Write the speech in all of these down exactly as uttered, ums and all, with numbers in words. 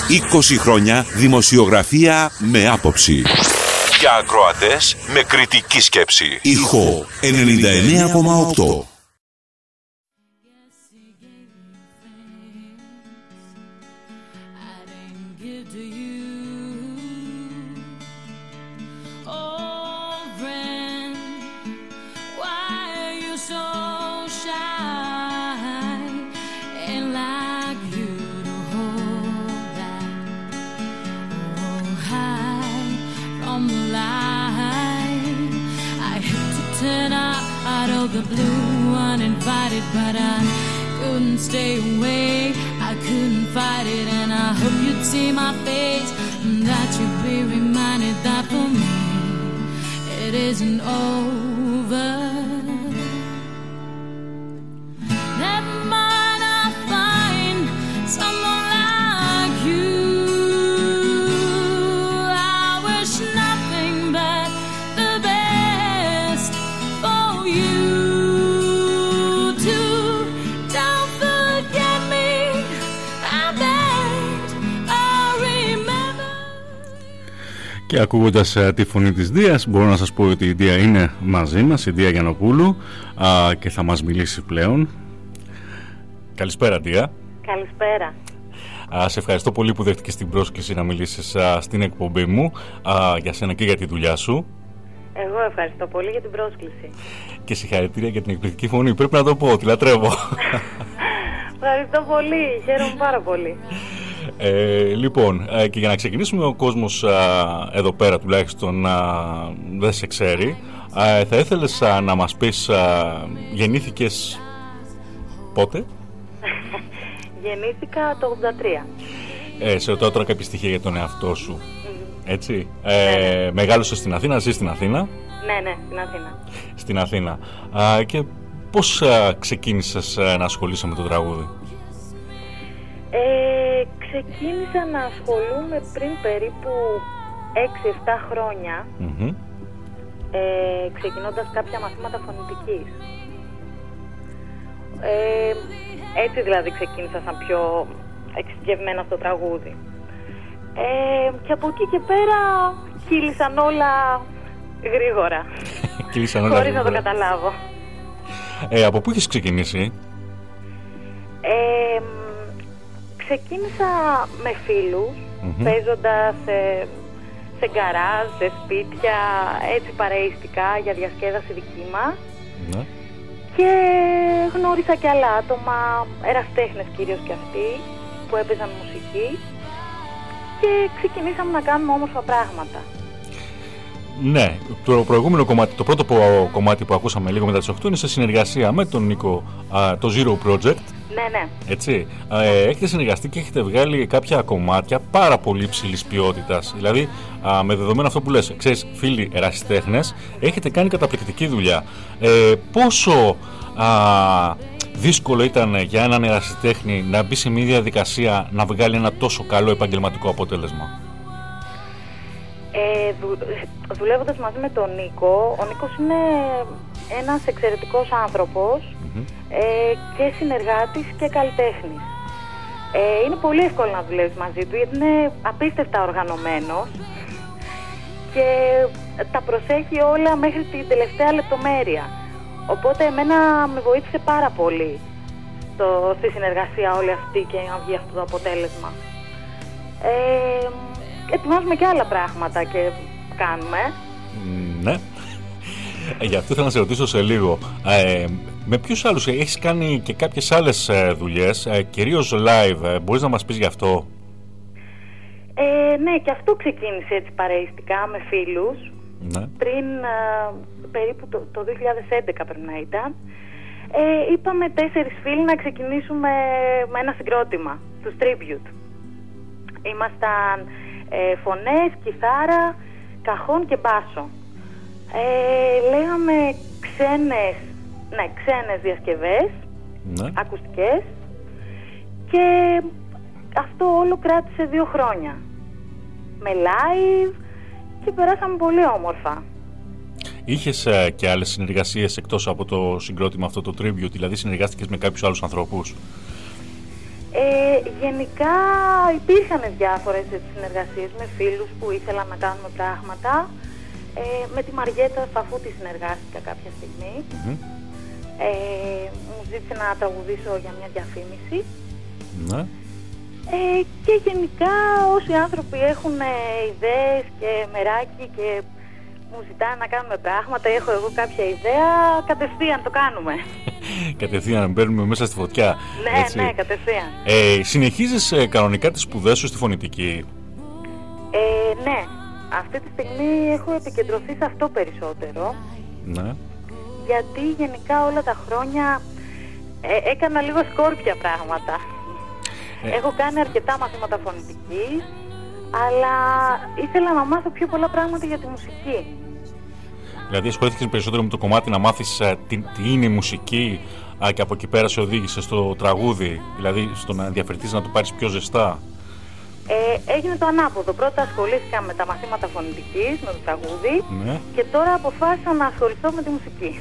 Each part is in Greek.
είκοσι χρόνια δημοσιογραφία με άποψη. Για ακροατές με κριτική σκέψη. Ηχό ενενήντα εννέα κόμμα οκτώ. The blue uninvited, but I couldn't stay away. I couldn't fight it, and I hope you'd see my face, and that you'd be reminded that for me it isn't over. Never mind, I'll find someone like you. I wish nothing but the best for you. Και ακούγοντας uh, τη φωνή της Δίας, μπορώ να σας πω ότι η Δία είναι μαζί μας, η Δία Γιαννοπούλου, uh, και θα μας μιλήσει πλέον. Καλησπέρα, Δία. Καλησπέρα. Uh, σε ευχαριστώ πολύ που δέχτηκες την πρόσκληση να μιλήσεις uh, στην εκπομπή μου, uh, για σένα και για τη δουλειά σου. Εγώ ευχαριστώ πολύ για την πρόσκληση. Και συγχαρητήρια για την εκπληκτική φωνή, πρέπει να το πω, τη λατρεύω. Ευχαριστώ πολύ, χαίρομαι πάρα πολύ. Ε, λοιπόν, ε, και για να ξεκινήσουμε, ο κόσμος ε, εδώ πέρα τουλάχιστον ε, δεν σε ξέρει. ε, Θα ήθελες ε, να μας πεις, ε, γεννήθηκες πότε? Γεννήθηκα το ογδόντα τρία. ε, Σε ρωτάω τώρα κάποια στοιχεία για τον εαυτό σου. mm. Έτσι, ε, ναι, ναι. Μεγάλωσες στην Αθήνα, ζεις στην Αθήνα? Ναι, ναι, στην Αθήνα. Στην Αθήνα. ε, Και πώς ε, ξεκίνησες ε, να ασχολείσαι με το τραγούδι? Ε, ξεκίνησα να ασχολούμαι πριν περίπου έξι εφτά χρόνια, mm-hmm. ε, ξεκινώντας κάποια μαθήματα φωνητικής. Ε, έτσι δηλαδή ξεκίνησα σαν πιο εξειδικευμένα στο τραγούδι. Ε, και από εκεί και πέρα κύλησαν όλα γρήγορα, κύλησαν όλα χωρίς γρήγορα. να το καταλάβω. ε, Από πού έχεις ξεκινήσει? Ε, Ξεκίνησα με φίλους, mm-hmm. παίζοντας σε, σε γκαράζ, σε σπίτια, έτσι παρεΐστικα για διασκέδαση δική μας. Mm-hmm. Και γνώρισα και άλλα άτομα, ερασιτέχνες κυρίως και αυτοί, που έπαιζαν μουσική. Και ξεκινήσαμε να κάνουμε όμορφα πράγματα. Ναι, το προηγούμενο κομμάτι, το πρώτο κομμάτι που ακούσαμε λίγο μετά τις οκτώ είναι σε συνεργασία με τον Νίκο, α, το Zero Project. Ναι, ναι. Έτσι, ε, έχετε συνεργαστεί και έχετε βγάλει κάποια κομμάτια πάρα πολύ υψηλής ποιότητας. Δηλαδή, α, με δεδομένο αυτό που λες, ξέρεις, φίλοι ερασιτέχνες, έχετε κάνει καταπληκτική δουλειά. Ε, πόσο α, δύσκολο ήταν για έναν ερασιτέχνη να μπει σε μια διαδικασία να βγάλει ένα τόσο καλό επαγγελματικό αποτέλεσμα? Ε, δου, δουλεύοντας μαζί με τον Νίκο, ο Νίκος είναι ένας εξαιρετικός άνθρωπος, mm-hmm. ε, και συνεργάτης και καλλιτέχνης. Ε, είναι πολύ εύκολο να δουλεύεις μαζί του, γιατί είναι απίστευτα οργανωμένος και τα προσέχει όλα μέχρι την τελευταία λεπτομέρεια. Οπότε εμένα με βοήθησε πάρα πολύ στο, στη συνεργασία όλη αυτή και να βγει αυτό το αποτέλεσμα. Ε, Ετοιμάζουμε και άλλα πράγματα και κάνουμε. Ναι. Γι' αυτό ήθελα να σε ρωτήσω σε λίγο. Ε, με ποιους άλλους έχεις κάνει και κάποιες άλλες δουλειές, ε, κυρίως live, ε, μπορείς να μας πεις γι' αυτό? Ε, ναι, και αυτό ξεκίνησε έτσι παρεΐστικα με φίλους. Ναι. Πριν ε, περίπου το, το δύο χιλιάδες έντεκα πρέπει να ήταν. Ε, είπαμε τέσσερις φίλοι να ξεκινήσουμε με ένα συγκρότημα, τους Tribute. Ήμασταν ε, φωνές, κιθάρα, καχόν και μπάσο. Ε, λέγαμε ξένες, ναι, ξένες διασκευές, ναι. ακουστικές, και αυτό όλο κράτησε δύο χρόνια. Με live και περάσαμε πολύ όμορφα. Είχες ε, και άλλες συνεργασίες εκτός από το συγκρότημα αυτό το Tribute, δηλαδή συνεργάστηκες με κάποιους άλλους ανθρώπους? Ε, γενικά υπήρχαν διάφορες συνεργασίες με φίλους που ήθελαν να κάνουμε πράγματα. Ε, με τη Μαριέτα Φαφούτη συνεργάστηκα κάποια στιγμή. Mm-hmm. Ε, μου ζήτησε να τραγουδήσω για μια διαφήμιση. Ναι. Ε, και γενικά όσοι άνθρωποι έχουν ε, ιδέες και μεράκι και μου ζητάνε να κάνουμε πράγματα, έχω εγώ κάποια ιδέα, κατευθείαν το κάνουμε. Κατευθείαν μπαίνουμε μέσα στη φωτιά. Ναι, έτσι. ναι, κατευθείαν. Ε, συνεχίζεις ε, κανονικά τις σπουδές σου στη φωνητική? Ε, ναι, αυτή τη στιγμή έχω επικεντρωθεί σε αυτό περισσότερο. Ναι. Γιατί γενικά όλα τα χρόνια ε, έκανα λίγο σκόρπια πράγματα. Ε. Έχω κάνει αρκετά μαθήματα φωνητικής, αλλά ήθελα να μάθω πιο πολλά πράγματα για τη μουσική. Δηλαδή ασχολήθηκες περισσότερο με το κομμάτι να μάθεις α, τι, τι είναι η μουσική α, και από εκεί πέρα σε οδήγησε στο τραγούδι, δηλαδή στο να ενδιαφερθείς να το πάρεις πιο ζεστά. Ε, έγινε το ανάποδο. Πρώτα ασχολήθηκα με τα μαθήματα φωνητικής, με το τραγούδι, ναι. Και τώρα αποφάσισα να ασχοληθώ με τη μουσική.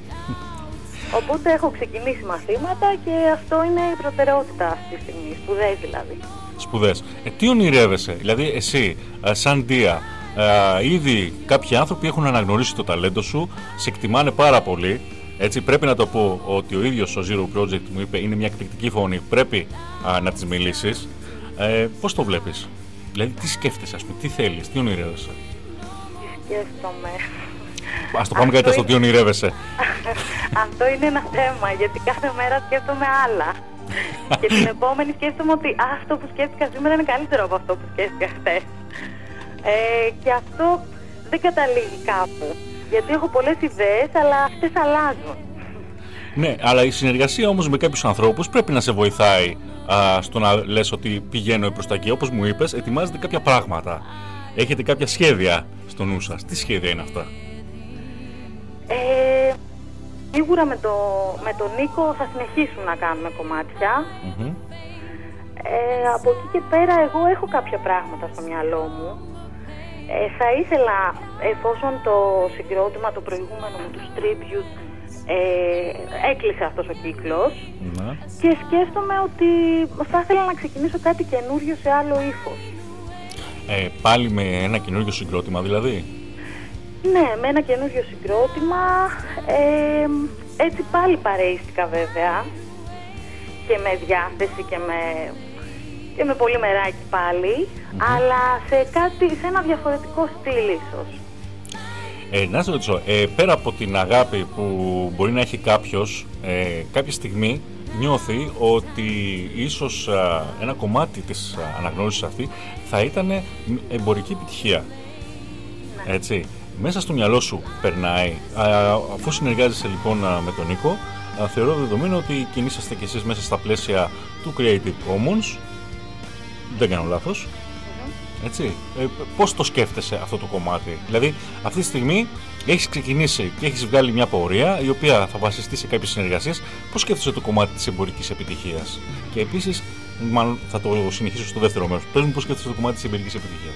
Οπότε έχω ξεκινήσει μαθήματα και αυτό είναι η προτεραιότητα αυτή τη στιγμή, σπουδές δηλαδή. Σπουδές. Ε, τι ονειρεύεσαι, δηλαδή εσύ, σαν Ντία, ε, ήδη κάποιοι άνθρωποι έχουν αναγνωρίσει το ταλέντο σου, σε εκτιμάνε πάρα πολύ. Έτσι, πρέπει να το πω ότι ο ίδιος ο Zero Project μου είπε είναι μια εκπληκτική φωνή, πρέπει α, να της μιλήσεις. Ε, πώς το βλέπεις, δηλαδή τι σκέφτεσαι, ας πούμε, τι θέλεις, τι ονειρεύεσαι? Τι σκέφτομαι. Ας το πάμε κάτι στο τι ονειρεύεσαι. Αυτό είναι ένα θέμα, γιατί κάθε μέρα σκέφτομαι άλλα. Και την επόμενη σκέφτομαι ότι αυτό που σκέφτηκα σήμερα είναι καλύτερο από αυτό που σκέφτηκα χθες. Ε, και αυτό δεν καταλήγει κάπου. Γιατί έχω πολλές ιδέες, αλλά αυτές αλλάζουν. Ναι, αλλά η συνεργασία όμως με κάποιους ανθρώπους πρέπει να σε βοηθάει α, στο να λες ότι πηγαίνω προς τα εκεί. Όπως μου είπες, ετοιμάζετε κάποια πράγματα. Έχετε κάποια σχέδια στο νου σας. Τι σχέδια είναι αυτά? Ε, σίγουρα με, το, με τον Νίκο θα συνεχίσουμε να κάνουμε κομμάτια. Mm-hmm. Ε, από εκεί και πέρα εγώ έχω κάποια πράγματα στο μυαλό μου. Ε, θα ήθελα, εφόσον το συγκρότημα το προηγούμενο με τους Tribute ε, έκλεισε αυτός ο κύκλος, mm-hmm. και σκέφτομαι ότι θα ήθελα να ξεκινήσω κάτι καινούριο σε άλλο ύφος. Ε, πάλι με ένα καινούριο συγκρότημα δηλαδή? Ναι, με ένα καινούριο συγκρότημα, ε, έτσι πάλι παρεΐστηκα βέβαια και με διάθεση και με, και με πολύ μεράκι πάλι, mm-hmm. αλλά σε, κάτι, σε ένα διαφορετικό στυλ ίσως. Ε, να σε ρωτήσω, ε, πέρα από την αγάπη που μπορεί να έχει κάποιος, ε, κάποια στιγμή νιώθει ότι ίσως α, ένα κομμάτι της α, αναγνώρισης αυτή θα ήταν εμπορική επιτυχία, ναι. Έτσι. Μέσα στο μυαλό σου περνάει, α, αφού συνεργάζεσαι λοιπόν με τον Νίκο, α, θεωρώ δεδομένο ότι κινήσαστε κι εσείς μέσα στα πλαίσια του Creative Commons, δεν κάνω λάθος, mm-hmm. έτσι. Ε, πώς το σκέφτεσαι αυτό το κομμάτι? Δηλαδή αυτή τη στιγμή έχεις ξεκινήσει και έχεις βγάλει μια πορεία η οποία θα βασιστεί σε κάποιες συνεργασίες. Πώς σκέφτεσαι το κομμάτι της εμπορικής επιτυχίας? Και επίσης, μάλλον θα το συνεχίσω στο δεύτερο μέρος, πες μου πώς σκέφτεσαι το κομμάτι της εμπορικής επιτυχίας.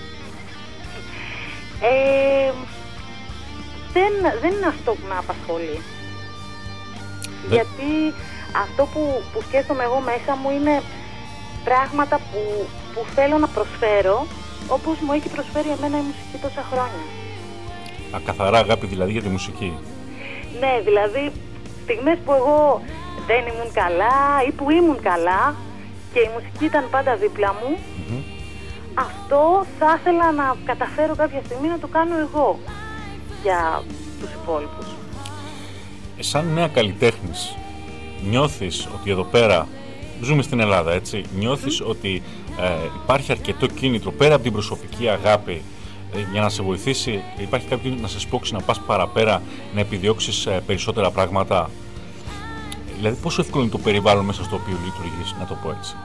Ε, δεν, δεν είναι αυτό που με απασχολεί. Δεν... Γιατί αυτό που, που σκέφτομαι εγώ μέσα μου είναι πράγματα που, που θέλω να προσφέρω, όπως μου έχει προσφέρει εμένα η μουσική τόσα χρόνια. Α, καθαρά αγάπη δηλαδή για τη μουσική. Ναι, δηλαδή στιγμές που εγώ δεν ήμουν καλά ή που ήμουν καλά και η μουσική ήταν πάντα δίπλα μου, mm-hmm. αυτό θα ήθελα να καταφέρω κάποια στιγμή να το κάνω εγώ για τους υπόλοιπους. Ε, σαν νέα καλλιτέχνης, νιώθεις ότι εδώ πέρα, ζούμε στην Ελλάδα, έτσι, νιώθεις mm. ότι ε, υπάρχει αρκετό κίνητρο πέρα από την προσωπική αγάπη ε, για να σε βοηθήσει, υπάρχει κάποιο να σε σπρώξει να πας παραπέρα, να επιδιώξεις ε, περισσότερα πράγματα? Δηλαδή πόσο εύκολο είναι το περιβάλλον μέσα στο οποίο λειτουργείς, να το πω έτσι?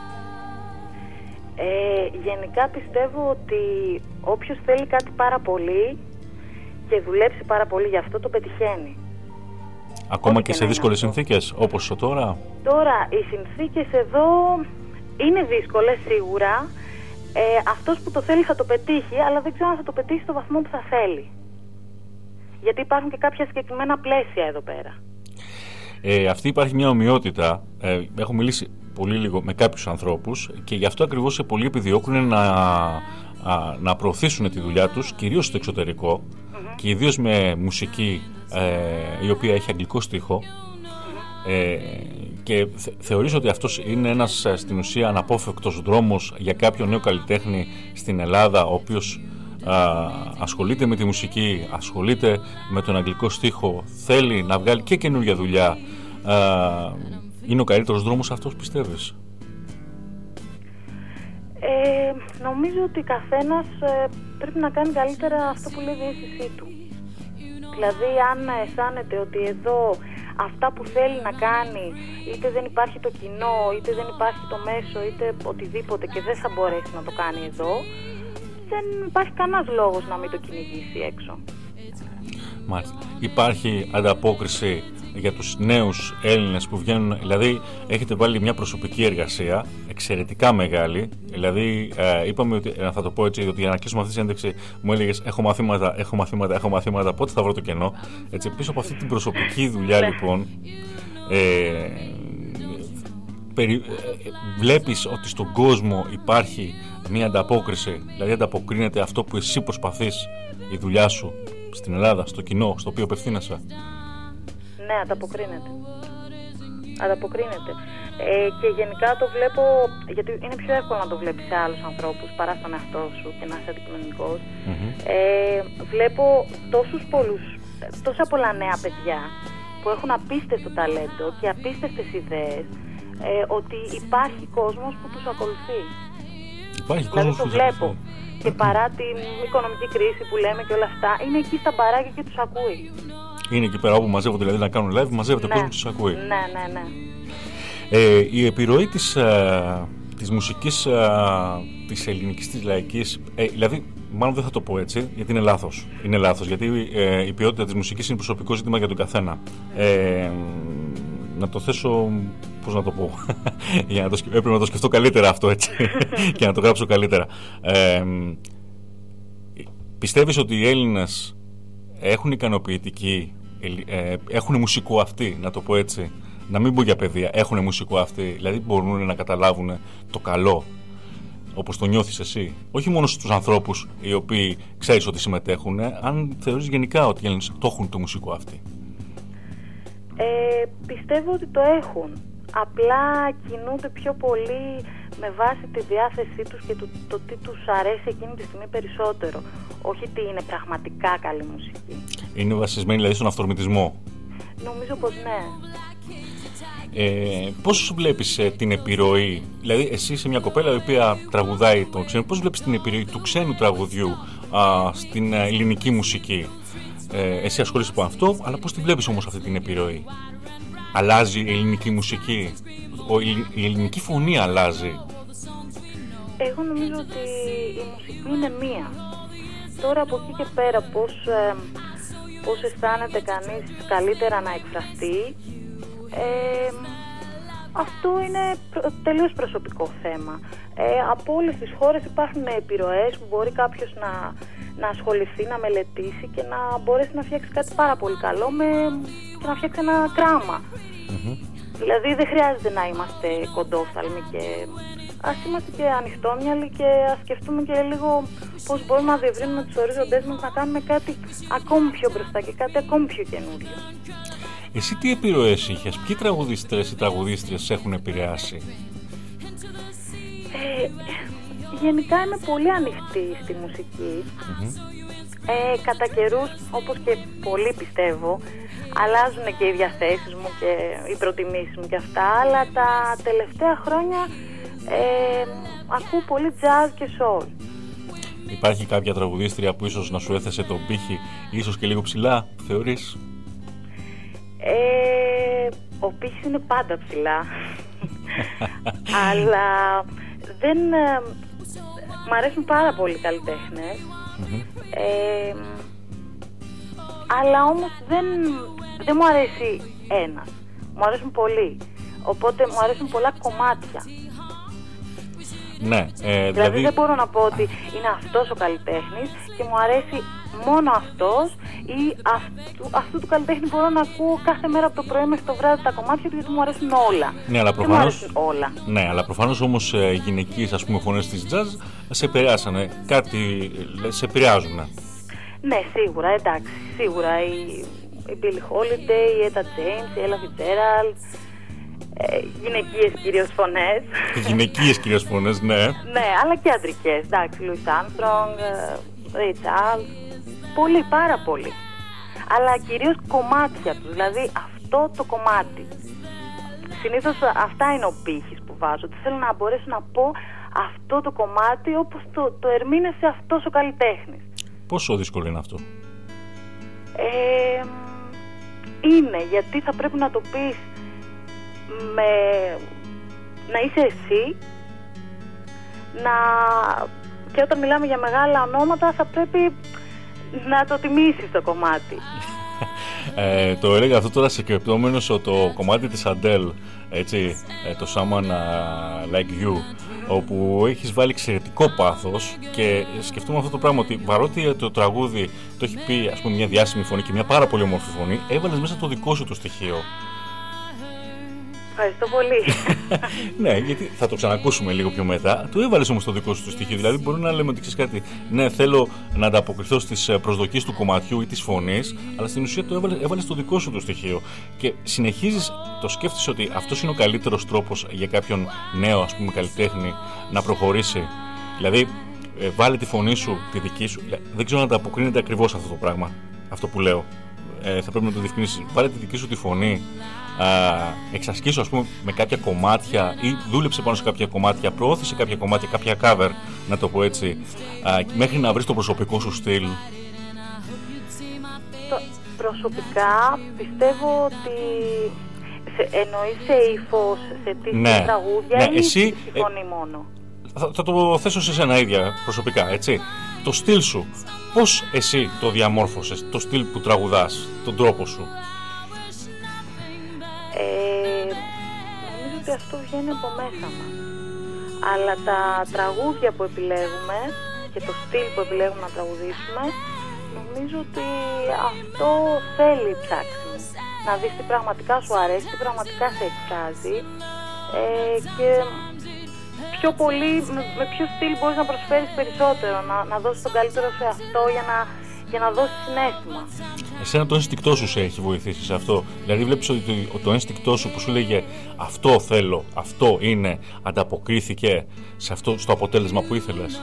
Ε, γενικά πιστεύω ότι όποιος θέλει κάτι πάρα πολύ και δουλέψει πάρα πολύ γι' αυτό, το πετυχαίνει. Ακόμα Ό,τι και, και σε δύσκολες συνθήκες όπως τώρα? Τώρα οι συνθήκες εδώ είναι δύσκολες σίγουρα. ε, Αυτός που το θέλει θα το πετύχει, αλλά δεν ξέρω αν θα το πετύχει στο βαθμό που θα θέλει, γιατί υπάρχουν και κάποια συγκεκριμένα πλαίσια εδώ πέρα. Ε, αυτή υπάρχει μια ομοιότητα. Ε, έχω μιλήσει πολύ λίγο με κάποιους ανθρώπους και γι' αυτό ακριβώς πολλοί επιδιώκουν να, α, να προωθήσουν τη δουλειά τους κυρίως στο εξωτερικό mm-hmm. και ιδίως με μουσική ε, η οποία έχει αγγλικό στίχο ε, και θε, θεωρείς ότι αυτός είναι ένας στην ουσία αναπόφευκτος δρόμος για κάποιο νέο καλλιτέχνη στην Ελλάδα ο οποίος α, ασχολείται με τη μουσική, ασχολείται με τον αγγλικό στίχο, θέλει να βγάλει και καινούργια δουλειά. Α, είναι ο καλύτερος δρόμος αυτός, πιστεύεις? Ε, νομίζω ότι καθένας ε, πρέπει να κάνει καλύτερα αυτό που λέει η διαίσθησή του. Δηλαδή αν αισθάνεται ότι εδώ αυτά που θέλει να κάνει είτε δεν υπάρχει το κοινό, είτε δεν υπάρχει το μέσο, είτε οτιδήποτε και δεν θα μπορέσει να το κάνει εδώ, δεν υπάρχει κανένας λόγος να μην το κυνηγήσει έξω. Μάλιστα. Υπάρχει ανταπόκριση για τους νέους Έλληνες που βγαίνουν, δηλαδή έχετε βάλει μια προσωπική εργασία εξαιρετικά μεγάλη, δηλαδή ε, είπαμε ότι, ε, θα το πω έτσι, ότι για να κλείσουμε αυτή τη συνέντευξη μου έλεγες έχω μαθήματα, έχω μαθήματα, έχω μαθήματα, πότε θα βρω το κενό, έτσι, πίσω από αυτή την προσωπική δουλειά λοιπόν ε, περι, ε, βλέπεις ότι στον κόσμο υπάρχει μια ανταπόκριση, δηλαδή ανταποκρίνεται αυτό που εσύ προσπαθείς, η δουλειά σου στην Ελλάδα, στο κοινό, στο οποίο απευθύνεσαι? Ναι, ανταποκρίνεται. Ανταποκρίνεται. Ε, και γενικά το βλέπω, γιατί είναι πιο εύκολο να το βλέπεις σε άλλους ανθρώπους παρά στον εαυτό σου και να είσαι αντικειμενικός. Mm-hmm. Ε, βλέπω τόσους πολλούς, τόσα πολλά νέα παιδιά που έχουν απίστευτο ταλέντο και απίστευτες ιδέες, ε, ότι υπάρχει κόσμος που τους ακολουθεί. Υπάρχει δηλαδή κόσμος το που βλέπω. ακολουθεί. Και παρά την οικονομική κρίση που λέμε και όλα αυτά, είναι εκεί στα μπαράκια και τους ακούει. Είναι εκεί πέρα όπου μαζεύονται, δηλαδή να κάνουν live, μαζεύεται ναι. κόσμο και τους ακούει. Ναι, ναι, ναι. Ε, η επιρροή της, α, της μουσικής, α, της ελληνικής, της λαϊκής, ε, δηλαδή, μάλλον δεν θα το πω έτσι, γιατί είναι λάθος. Είναι λάθος, γιατί ε, η ποιότητα της μουσικής είναι προσωπικό ζήτημα για τον καθένα. Ε, να το θέσω, πώς να το πω, για να το, έπρεπε να το σκεφτώ καλύτερα αυτό, έτσι, και να το γράψω καλύτερα. Ε, πιστεύεις ότι οι Έλληνες έχουν ικανοποιητική, ε, έχουν μουσικό αυτή, να το πω έτσι, να μην πω για παιδεία, έχουν μουσικό αυτή, δηλαδή μπορούν να καταλάβουν το καλό, όπως το νιώθεις εσύ, όχι μόνο στους ανθρώπους οι οποίοι ξέρεις ότι συμμετέχουν, αν θεωρείς γενικά ότι οι Έλληνες το έχουν το μουσικό αυτή? Ε, πιστεύω ότι το έχουν, απλά κινούνται πιο πολύ με βάση τη διάθεσή τους και το, το τι τους αρέσει εκείνη τη στιγμή περισσότερο, όχι τι είναι πραγματικά καλή μουσική. Είναι βασισμένη δηλαδή στον αυτορμητισμό? Νομίζω πως ναι. Ε, πώς βλέπεις ε, την επιρροή, δηλαδή εσύ είσαι μια κοπέλα η οποία τραγουδάει τον ξένο, πώς βλέπεις την επιρροή του ξένου τραγουδιού α, στην ε, ελληνική μουσική? Ε, εσύ ασχολείσαι από αυτό, αλλά πώς τη βλέπεις όμως αυτή την επιρροή? Αλλάζει η ελληνική μουσική? Ο, η, η ελληνική φωνή αλλάζει? Εγώ νομίζω ότι η μουσική είναι μία. Τώρα από εκεί και πέρα πώς, ε, πώς αισθάνεται κανείς καλύτερα να εκφραστεί, ε, αυτό είναι προ, τελείως προσωπικό θέμα. Ε, από όλες τις χώρες υπάρχουν επιρροές που μπορεί κάποιος να, να ασχοληθεί, να μελετήσει και να μπορέσει να φτιάξει κάτι πάρα πολύ καλό με, και να φτιάξει ένα κράμα. Mm-hmm. Δηλαδή δεν χρειάζεται να είμαστε κοντόφθαλμοι και ας είμαστε και ανοιχτόμυαλοι και ας σκεφτούμε και λίγο πώς μπορούμε να διευρύνουμε τους ορίζοντές μας, να κάνουμε κάτι ακόμη πιο μπροστά και κάτι ακόμη πιο καινούριο. Εσύ τι επιρροές είχες, ποιοι τραγουδίστρες ή τραγουδίστριες έχουν επηρεάσει? Ε, γενικά είμαι πολύ ανοιχτή στη μουσική. Mm-hmm. Ε, κατά καιρούς, όπως και πολλοί πιστεύω, αλλάζουν και οι διαθέσεις μου και οι προτιμήσεις μου και αυτά, αλλά τα τελευταία χρόνια ε, ακούω πολύ jazz και soul. Υπάρχει κάποια τραγουδίστρια που ίσως να σου έθεσε τον πύχη, ίσως και λίγο ψηλά, θεωρείς? Ε, ο πύχης είναι πάντα ψηλά. Αλλά δεν... Ε, μ' αρέσουν πάρα πολύ καλλιτέχνες. Mm-hmm. Ε, αλλά όμως δεν, δεν μου αρέσει ένας. Μου αρέσουν πολλοί. Οπότε μου αρέσουν πολλά κομμάτια. Ναι, ε, δηλαδή... δηλαδή δεν μπορώ να πω ότι είναι αυτός ο καλλιτέχνης και μου αρέσει μόνο αυτός, ή αυτού, αυτού του καλλιτέχνη μπορώ να ακούω κάθε μέρα από το πρωί μέχρι το βράδυ τα κομμάτια του, γιατί μου αρέσουν όλα. Ναι, αλλά προφανώς, μου αρέσουν όλα. Ναι, αλλά προφανώς όμως ε, γυναικείες, ας πούμε, φωνές της jazz σε επηρεάσανε, κάτι σε επηρεάζουν. Ναι, σίγουρα, εντάξει, σίγουρα η, η Billie Holiday, η Etta James, η Ella Fitzgerald, ε, γυναικείες κυρίως φωνές. Γυναικείες κυρίως φωνές, ναι. Ναι, αλλά και αντρικές, εντάξει, Louis Armstrong, Ray Charles, πολύ, πάρα πολύ. Αλλά κυρίως κομμάτια του, δηλαδή αυτό το κομμάτι. Συνήθως αυτά είναι ο πύχης που βάζω, ότι θέλω να μπορέσω να πω αυτό το κομμάτι όπως το, το ερμήνευσε αυτός ο καλλιτέχνης. Πόσο δύσκολο είναι αυτό? Ε, είναι, γιατί θα πρέπει να το πεις με, να είσαι εσύ, να, και όταν μιλάμε για μεγάλα ονόματα θα πρέπει να το τιμήσεις το κομμάτι. Ε, το έλεγα αυτό τώρα συγκρεπτόμενος το κομμάτι της Adele, έτσι, το Someone Like You, όπου έχεις βάλει εξαιρετικό πάθος, και σκεφτούμε αυτό το πράγμα, ότι παρότι το τραγούδι το έχει πει, ας πούμε, μια διάσημη φωνή και μια πάρα πολύ όμορφη φωνή, έβαλες μέσα το δικό σου το στοιχείο. Ευχαριστώ πολύ. Ναι, γιατί θα το ξανακούσουμε λίγο πιο μετά. Του έβαλες όμως το δικό σου το στοιχείο. Δηλαδή, μπορεί να λέμε ότι ξέρεις κάτι. Ναι, θέλω να ανταποκριθώ στις προσδοκίες του κομματιού ή της φωνής, αλλά στην ουσία το έβαλες, έβαλες το δικό σου το στοιχείο. Και συνεχίζεις, το σκέφτεσαι ότι αυτός είναι ο καλύτερος τρόπος για κάποιον νέο, ας πούμε, καλλιτέχνη να προχωρήσει. Δηλαδή, ε, βάλε τη φωνή σου, τη δική σου. Δεν ξέρω αν ανταποκρίνεται ακριβώς αυτό το πράγμα, αυτό που λέω. Ε, θα πρέπει να το διευκρινίσεις. Βάλε τη δική σου τη φωνή. Εξασκήσου, ας πούμε, με κάποια κομμάτια, ή δούλεψε πάνω σε κάποια κομμάτια, προώθησε κάποια κομμάτια, κάποια cover, να το πω έτσι, α, μέχρι να βρεις το προσωπικό σου στυλ. Προσωπικά πιστεύω ότι σε, εννοείς σε ύφος, σε τι ναι, τραγούδια, ναι, ή εσύ, στη φωνή ε, μόνο? Θα, θα το θέσω σε σένα ίδια προσωπικά, έτσι. Το στυλ σου, πώς εσύ το διαμόρφωσες, το στυλ που τραγουδάς, τον τρόπο σου? Ε, νομίζω ότι αυτό βγαίνει από μέσα μας. Αλλά τα τραγούδια που επιλέγουμε και το στυλ που επιλέγουμε να τραγουδήσουμε, νομίζω ότι αυτό θέλει ψάξιμο. Να δεις τι πραγματικά σου αρέσει, τι πραγματικά σε εκφράζει, ε, και πιο πολύ, με, με ποιο στυλ μπορείς να προσφέρεις περισσότερο, να, να δώσεις τον καλύτερο σε αυτό για να, για να δώσεις συναίσθημα. Εσένα το ένστικτό σου σε έχει βοηθήσει σε αυτό? Δηλαδή βλέπεις ότι το, το ένστικτό σου που σου λέγε αυτό θέλω, αυτό είναι, ανταποκρίθηκε σε αυτό, στο αποτέλεσμα που ήθελες?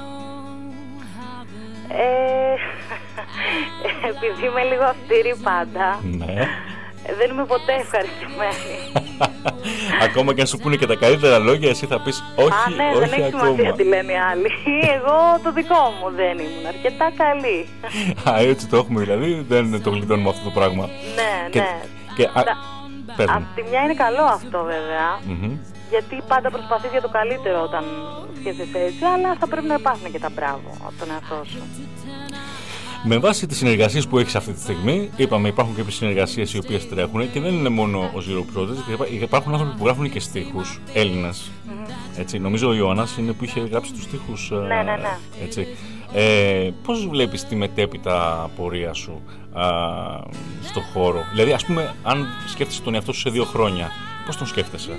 Ε, επειδή είμαι λίγο αυστηρή πάντα, ναι. Δεν είμαι ποτέ ευχαριστημένη. Ακόμα και αν σου πούνε και τα καλύτερα λόγια, εσύ θα πεις όχι, Α, ναι, όχι δεν έχει ακόμα. σημασία τι λένε οι άλλοι. Εγώ το δικό μου δεν ήμουν αρκετά καλή. Α, έτσι το έχουμε δηλαδή, δεν το γλιτώνουμε αυτό το πράγμα. Ναι, και, ναι. Και, α, Τα, απ' τη μια είναι καλό αυτό βέβαια, mm-hmm. γιατί πάντα προσπαθείς για το καλύτερο όταν σκέφτεσαι έτσι, αλλά θα πρέπει να υπάρχουν και τα μπράβο από τον εαυτό σου. Με βάση τις συνεργασίες που έχεις αυτή τη στιγμή, είπαμε υπάρχουν και συνεργασίες οι οποίες τρέχουν και δεν είναι μόνο ο Zero Project, υπάρχουν άνθρωποι που γράφουν και στίχους, Έλληνες. Mm-hmm. Έτσι, νομίζω ο Ιωάννας είναι που είχε γράψει τους στίχους. Ναι, ναι, ναι. Έτσι. Ε, πώς βλέπεις τη μετέπειτα πορεία σου α, στο χώρο? Δηλαδή, ας πούμε, αν σκέφτεσαι τον εαυτό σου σε δύο χρόνια, πώς τον σκέφτεσαι?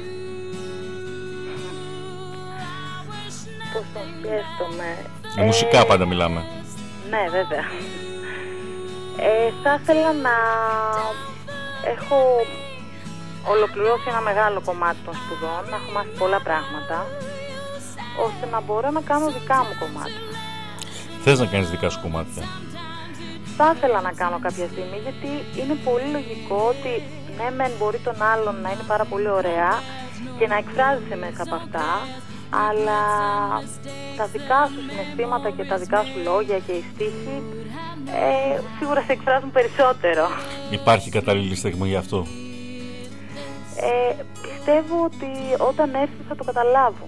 Πώς τον σκέφτομαι? Για μουσικά ε... πάντα μιλάμε. Ναι, βέβαια. Ε, θα ήθελα να έχω ολοκληρώσει ένα μεγάλο κομμάτι των σπουδών, να έχω μάθει πολλά πράγματα, ώστε να μπορώ να κάνω δικά μου κομμάτια. Θες να κάνεις δικά σου κομμάτια? Θα ήθελα να κάνω κάποια στιγμή, γιατί είναι πολύ λογικό ότι ναι, μεν μπορεί τον άλλον να είναι πάρα πολύ ωραία και να εκφράζεσαι μέσα από αυτά, αλλά τα δικά σου συναισθήματα και τα δικά σου λόγια και οι στίχοι ε, σίγουρα σε εκφράζουν περισσότερο. Υπάρχει κατάλληλη στιγμή γι' αυτό? Ε, πιστεύω ότι όταν έρθει θα το καταλάβω.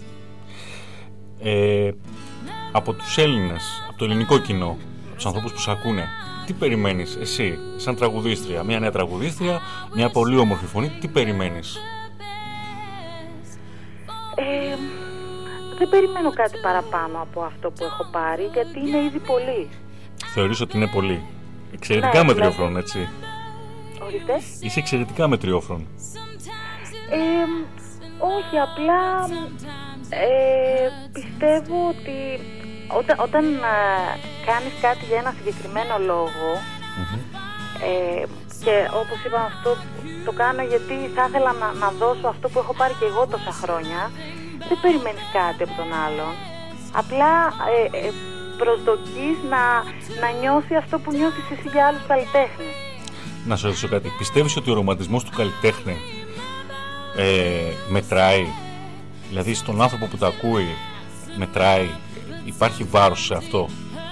Ε, από τους Έλληνες, από το ελληνικό κοινό, από τους ανθρώπους που σε ακούνε, τι περιμένεις εσύ σαν τραγουδίστρια, μια νέα τραγουδίστρια, μια πολύ όμορφη φωνή, τι περιμένεις? Ε, δεν περιμένω κάτι παραπάνω από αυτό που έχω πάρει, γιατί είναι ήδη πολύ. Θεωρείς ότι είναι πολύ? Εξαιρετικά ναι, μετριόφρον, έτσι. Ορίστε. Είσαι εξαιρετικά μετριόφρον. Ε, όχι, απλά ε, πιστεύω ότι όταν, όταν ε, κάνεις κάτι για ένα συγκεκριμένο λόγο, mm-hmm. ε, και όπως είπα, αυτό το κάνω γιατί θα ήθελα να, να δώσω αυτό που έχω πάρει και εγώ τόσα χρόνια. Δεν περιμένεις κάτι από τον άλλον. Απλά ε, ε, προσδοκείς να, να νιώσει αυτό που νιώθεις εσύ για άλλους καλλιτέχνες. Να σου ρωτήσω κάτι. Πιστεύεις ότι ο ρομαντισμός του καλλιτέχνη ε, μετράει? Δηλαδή στον άνθρωπο που το ακούει μετράει? Υπάρχει βάρος σε αυτό?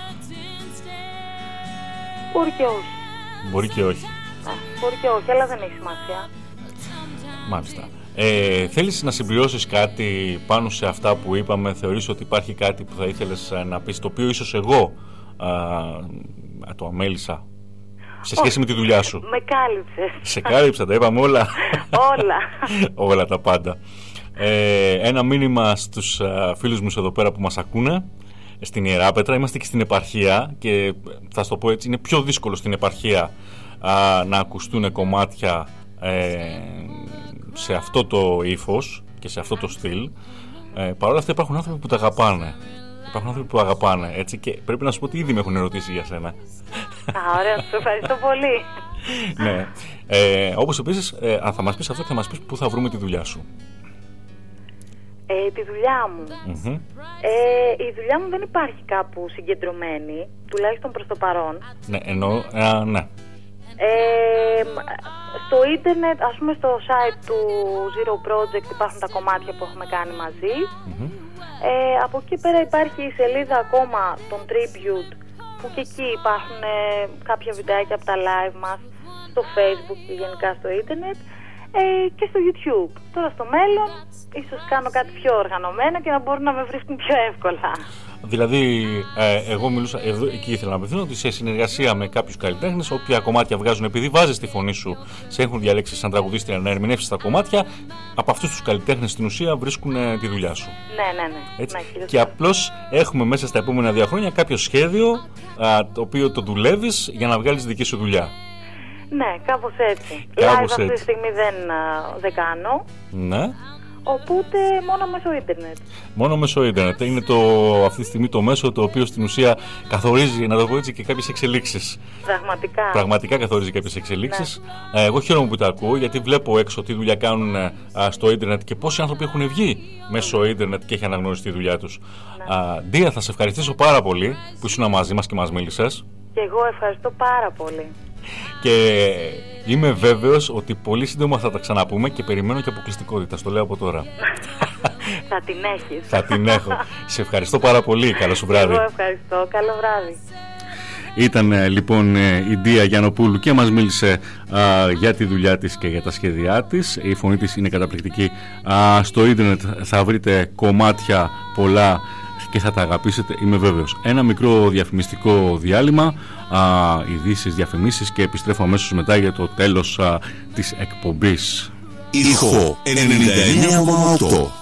Μπορεί και όχι. Μπορεί και όχι. Ε, μπορεί και όχι, αλλά δεν έχει σημασία. Μάλιστα. Ε, θέλεις να συμπληρώσεις κάτι πάνω σε αυτά που είπαμε? Θεωρείς ότι υπάρχει κάτι που θα ήθελες να πεις, το οποίο ίσως εγώ α, το αμέλησα σε σχέση oh, με τη δουλειά σου? Με κάλυψες. Σε κάλυψα, τα είπαμε όλα. Όλα. Όλα τα πάντα. Ε, ένα μήνυμα στους α, φίλους μου εδώ πέρα που μας ακούνε στην Ιεράπετρα. Είμαστε και στην επαρχία και θα σου το πω έτσι, είναι πιο δύσκολο στην επαρχία α, να ακουστούν κομμάτια ε, σε αυτό το ύφος και σε αυτό το στυλ. Ε, Παρ' όλα αυτά υπάρχουν άνθρωποι που τα αγαπάνε. Υπάρχουν άνθρωποι που αγαπάνε, έτσι, και πρέπει να σου πω ότι ήδη με έχουν ερωτήσει για σένα. Α, ωραία, σου ευχαριστώ πολύ. Ναι. Ε, όπως επίσης, ε, αν θα μας πεις αυτό και θα μας πεις πού θα βρούμε τη δουλειά σου. Ε, τη δουλειά μου. Mm-hmm. Ε, η δουλειά μου δεν υπάρχει κάπου συγκεντρωμένη, τουλάχιστον προς το παρόν. Ναι, εννοώ, ε, ναι. Ε, στο ίντερνετ, ας πούμε στο site του Zero Project υπάρχουν τα κομμάτια που έχουμε κάνει μαζί. Mm-hmm. ε, Από εκεί πέρα υπάρχει η σελίδα ακόμα των Tribute, που και εκεί υπάρχουν ε, κάποια βιντεάκια από τα live μας, στο Facebook και γενικά στο ίντερνετ, ε, και στο YouTube. Τώρα στο μέλλον ίσως κάνω κάτι πιο οργανωμένο και να μπορούν να με βρίσκουν πιο εύκολα. Δηλαδή, ε, εγώ μιλούσα, εδώ, εκεί ήθελα να απευθύνω, ότι σε συνεργασία με κάποιους καλλιτέχνες, όποια κομμάτια βγάζουν, επειδή βάζεις τη φωνή σου, σε έχουν διαλέξει σαν τραγουδίστρια να ερμηνεύσεις τα κομμάτια, από αυτούς τους καλλιτέχνες στην ουσία βρίσκουν ε, τη δουλειά σου. Ναι, ναι, ναι. Έτσι. ναι και απλώς έχουμε μέσα στα επόμενα δύο χρόνια κάποιο σχέδιο, α, το οποίο το δουλεύεις για να βγάλεις δική σου δουλειά. Ναι, κάπως έτσι. Κάπως Live έτσι. αυτή τη στιγμή δεν, δεν κάνω. Ναι. Οπότε μόνο μέσω ίντερνετ. Μόνο μέσω ίντερνετ. Είναι το, αυτή τη στιγμή το μέσο το οποίο στην ουσία καθορίζει, να το πω έτσι, και κάποιες εξελίξεις. Πραγματικά. Πραγματικά καθορίζει κάποιες εξελίξεις. Ναι. Ε, εγώ χαίρομαι που τα ακούω, γιατί βλέπω έξω τι δουλειά κάνουν α, στο ίντερνετ και πόσοι άνθρωποι έχουν βγει μέσω ίντερνετ και έχει αναγνωριστεί η δουλειά τους. Ναι. Α, Ντία, θα σε ευχαριστήσω πάρα πολύ που ήσουν μαζί μας και μας μίλησες. Και εγώ ευχαριστώ πάρα πολύ. Και είμαι βέβαιος ότι πολύ σύντομα θα τα ξαναπούμε και περιμένω και αποκλειστικότητα. Στο λέω από τώρα. Θα την έχεις. Θα την έχω. Σε ευχαριστώ πάρα πολύ. Καλό σου βράδυ. Εγώ ευχαριστώ. Καλό βράδυ. Ήταν λοιπόν η Ντία Γιαννοπούλου και μας μίλησε α, για τη δουλειά της και για τα σχέδιά της. Η φωνή της είναι καταπληκτική. Α, στο ίντερνετ θα βρείτε κομμάτια πολλά και θα τα αγαπήσετε, είμαι βέβαιος. Ένα μικρό διαφημιστικό διάλειμμα, α, ειδήσεις, διαφημίσεις, και επιστρέφω αμέσως μετά για το τέλος α, της εκπομπής. Ήχο ενενήντα εννέα κόμμα οκτώ.